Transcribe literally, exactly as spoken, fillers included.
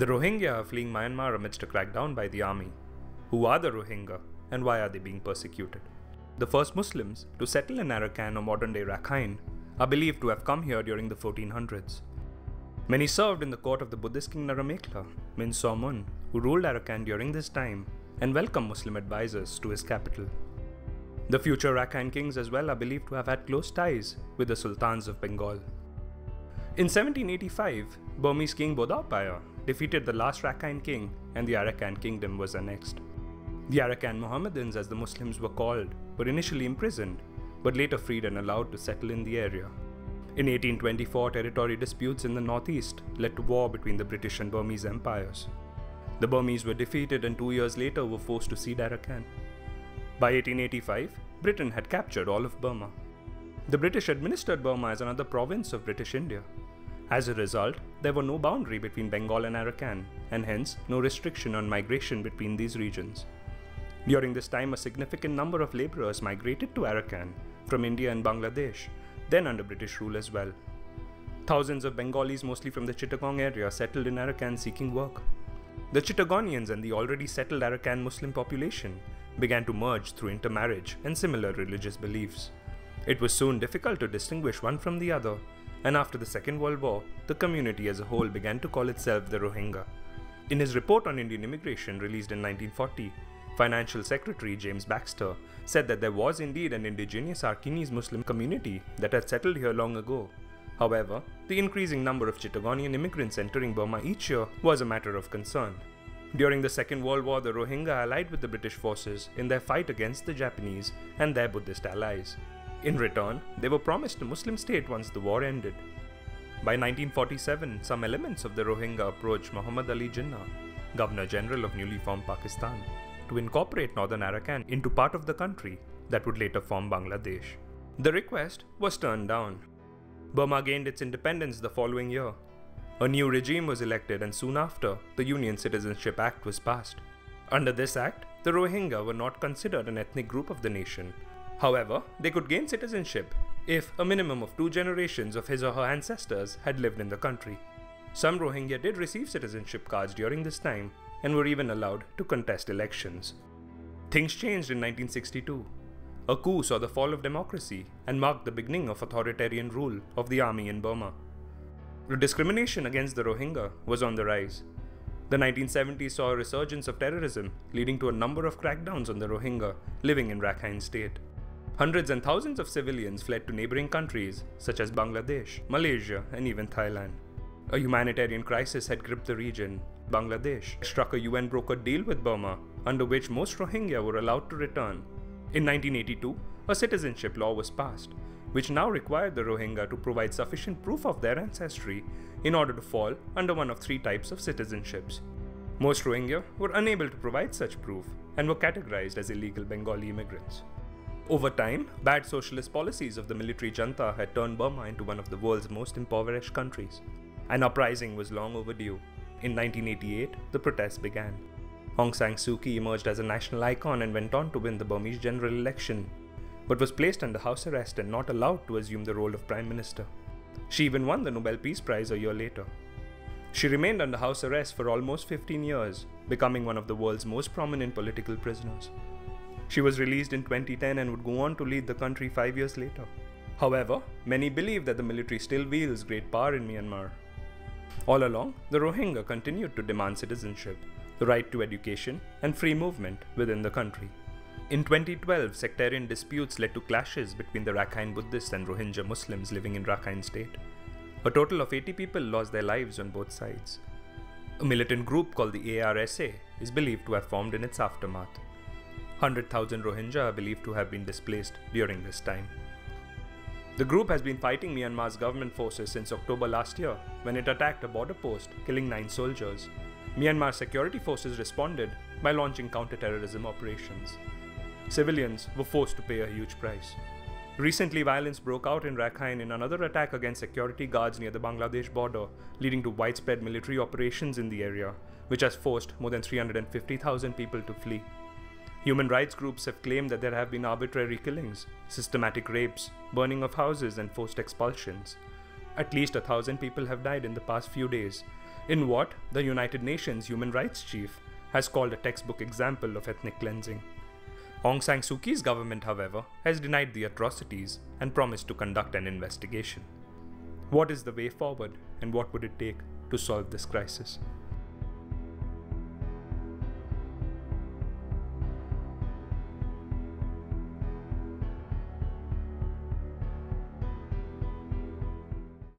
The Rohingya are fleeing Myanmar amidst a crackdown by the army. Who are the Rohingya and why are they being persecuted? The first Muslims to settle in Arakan or modern-day Rakhine are believed to have come here during the fourteen hundreds. Many served in the court of the Buddhist king Naramekla, Min Somun, who ruled Arakan during this time and welcomed Muslim advisors to his capital. The future Rakhine kings as well are believed to have had close ties with the sultans of Bengal. In seventeen eighty-five, Burmese king Bodawpaya defeated the last Rakhine king and the Arakan kingdom was annexed. The Arakan Mohammedans, as the Muslims were called, were initially imprisoned, but later freed and allowed to settle in the area. In eighteen twenty-four, territory disputes in the northeast led to war between the British and Burmese empires. The Burmese were defeated and two years later were forced to cede Arakan. By eighteen eighty-five, Britain had captured all of Burma. The British administered Burma as another province of British India. As a result, there were no boundary between Bengal and Arakan, and hence no restriction on migration between these regions. During this time, a significant number of labourers migrated to Arakan from India and Bangladesh, then under British rule as well. Thousands of Bengalis, mostly from the Chittagong area, settled in Arakan seeking work. The Chittagonians and the already settled Arakan Muslim population began to merge through intermarriage and similar religious beliefs. It was soon difficult to distinguish one from the other, and after the Second World War, the community as a whole began to call itself the Rohingya. In his report on Indian immigration released in nineteen forty, Financial Secretary James Baxter said that there was indeed an indigenous Arkanese Muslim community that had settled here long ago. However, the increasing number of Chittagonian immigrants entering Burma each year was a matter of concern. During the Second World War, the Rohingya allied with the British forces in their fight against the Japanese and their Buddhist allies. In return, they were promised a Muslim state once the war ended. By nineteen forty-seven, some elements of the Rohingya approached Muhammad Ali Jinnah, Governor General of newly formed Pakistan, to incorporate northern Arakan into part of the country that would later form Bangladesh. The request was turned down. Burma gained its independence the following year. A new regime was elected and soon after, the Union Citizenship Act was passed. Under this act, the Rohingya were not considered an ethnic group of the nation. However, they could gain citizenship if a minimum of two generations of his or her ancestors had lived in the country. Some Rohingya did receive citizenship cards during this time and were even allowed to contest elections. Things changed in nineteen sixty-two. A coup saw the fall of democracy and marked the beginning of authoritarian rule of the army in Burma. The discrimination against the Rohingya was on the rise. The nineteen seventies saw a resurgence of terrorism, leading to a number of crackdowns on the Rohingya living in Rakhine State. Hundreds and thousands of civilians fled to neighboring countries such as Bangladesh, Malaysia, and even Thailand. A humanitarian crisis had gripped the region. Bangladesh struck a U N-brokered deal with Burma, under which most Rohingya were allowed to return. In nineteen eighty-two, a citizenship law was passed, which now required the Rohingya to provide sufficient proof of their ancestry in order to fall under one of three types of citizenships. Most Rohingya were unable to provide such proof and were categorized as illegal Bengali immigrants. Over time, bad socialist policies of the military junta had turned Burma into one of the world's most impoverished countries. An uprising was long overdue. In nineteen eighty-eight, the protests began. Aung San Suu Kyi emerged as a national icon and went on to win the Burmese general election, but was placed under house arrest and not allowed to assume the role of Prime Minister. She even won the Nobel Peace Prize a year later. She remained under house arrest for almost fifteen years, becoming one of the world's most prominent political prisoners. She was released in twenty ten and would go on to lead the country five years later. However, many believe that the military still wields great power in Myanmar. All along, the Rohingya continued to demand citizenship, the right to education, and free movement within the country. In twenty twelve, sectarian disputes led to clashes between the Rakhine Buddhists and Rohingya Muslims living in Rakhine State. A total of eighty people lost their lives on both sides. A militant group called the A R S A is believed to have formed in its aftermath. one hundred thousand Rohingya are believed to have been displaced during this time. The group has been fighting Myanmar's government forces since October last year, when it attacked a border post, killing nine soldiers. Myanmar security forces responded by launching counter-terrorism operations. Civilians were forced to pay a huge price. Recently, violence broke out in Rakhine in another attack against security guards near the Bangladesh border, leading to widespread military operations in the area, which has forced more than three hundred fifty thousand people to flee. Human rights groups have claimed that there have been arbitrary killings, systematic rapes, burning of houses, and forced expulsions. At least a thousand people have died in the past few days, in what the United Nations Human Rights Chief has called a textbook example of ethnic cleansing. Aung San Suu Kyi's government, however, has denied the atrocities and promised to conduct an investigation. What is the way forward, and what would it take to solve this crisis?